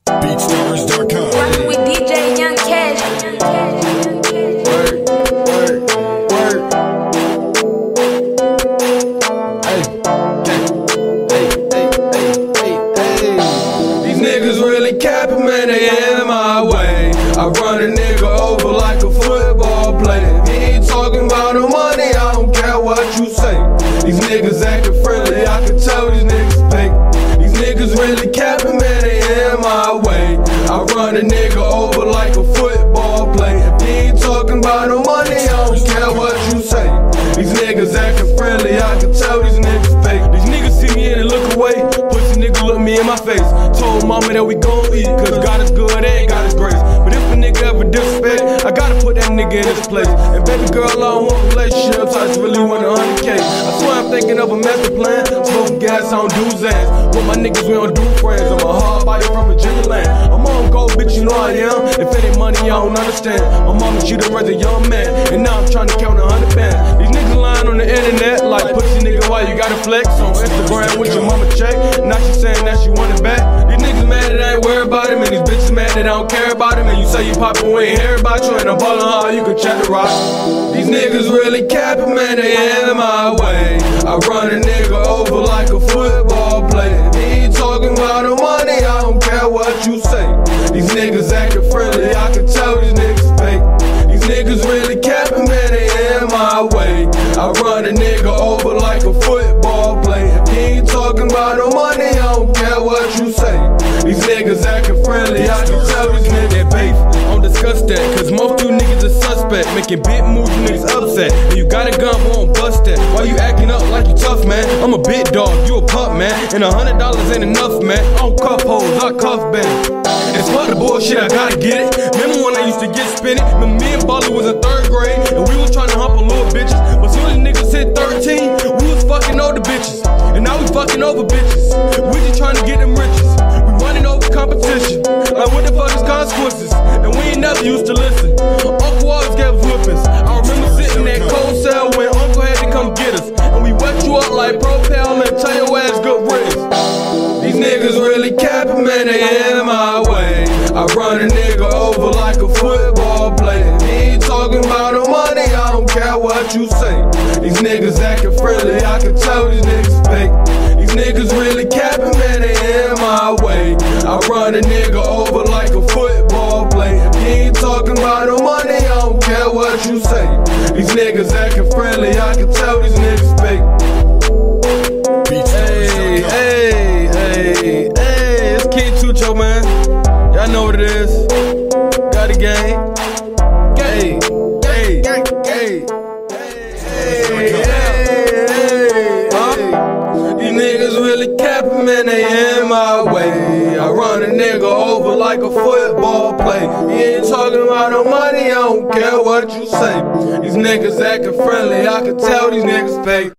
BeatStars.com. Rockin' with DJ Young Cash. These niggas really capping, man, they in my way. I run a nigga over like a football player. He ain't talking about no money, I don't care what you say. These niggas acting friendly, I can tell these niggas fake. These niggas really capping, man, they in my way. I run a nigga over like a football player. He ain't talking about no money, I don't care what you say. These niggas acting friendly, I can tell these niggas fake. These niggas see me and they look away. Pussy nigga look me in my face. Told mama that we gon' eat, cause God is good and God is grace. But if a nigga ever disrespect, I gotta put that nigga in his place. And baby girl, I don't want relationships, I just really want 100K. I swear I'm thinking of a master plan. Smoking gas, I don't do Zans. With my niggas, we don't do friends. I'm a hard body from Virginia land. I'm on go, bitch, you know I am. If it ain't money, I don't understand. My mama, she done raised a young man, and now I'm trying to count 100 bands. These niggas lying on the internet like, pussy nigga, why you gotta flex? On Instagram with your mama check. Now she saying that she want it back. These niggas mad that I ain't worried about him, and these bitches mad that I don't care about him. And you say you poppin', we ain't hear about you, and I'm ballin' hard, you can check the rock. These niggas really capping, man, they in my way. I run a nigga over like a football player. He ain't talking about no money, I don't care what you say. These niggas acting friendly, I can tell these niggas fake. These niggas really capping, man, they in my way. I run a nigga over like a football player. He ain't talking about no money, I don't care what you say. These niggas acting friendly, I can tell these niggas fake. I don't discuss that, cause most you niggas are suspect. Making big moves, you niggas upset. And you got a gun, won't bust that. Why you acting up like you tough, man? I'm a big dog, you a pup, man. And $100 ain't enough, man. I don't cuff hoes, I cuff bands. And fuck the bullshit, I gotta get it. Remember when I used to get spinning? When me and Bali was in 3rd grade, and we was trying to hump on little bitches. But soon as niggas hit 13, we was fucking older bitches. And now we fucking over bitches. We just trying to get them riches. We running over competition. Like what the fuck is consequences? And we ain't never used to listen. Uncle always gave us whippings. I remember sitting in that cold cell when Uncle had to come get us. And we wet you up like Propel and tell your ass good riddance. These niggas really capping, man, they in my way. I run a nigga over like a football player. He ain't talking about no money, I don't care what you say. These niggas acting friendly, I can tell these niggas fake. These niggas really capping, man, they in my way. I run a nigga over like a football player. He ain't talking about no money, I don't care what you say. These niggas acting friendly, I can tell these niggas fake. Hey, it's Kid Tucho, man. Y'all know what it is. Got a gang. Hey. These niggas really capping, man, they in my way. I run a nigga over like a football play. He ain't talking about no money, I don't care what you say. These niggas acting friendly, I can tell these niggas fake.